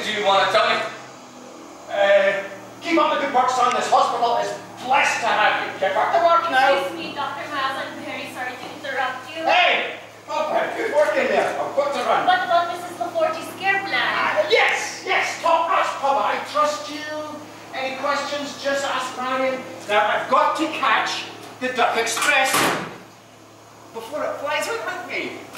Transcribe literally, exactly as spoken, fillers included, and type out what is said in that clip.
did you want to tell me? Uh, keep up the good work, son. This hospital is blessed to have you. Get back to work now. Excuse me, Doctor Miles. I'm very sorry to interrupt you. Hey! Papa, good work in there. I've got to run. What about Missus LaForge's care plan? Uh, yes, yes. Talk us, Papa. I trust you. Any questions, just ask Marion. Now, I've got to catch the Duck Express before it flies out with me.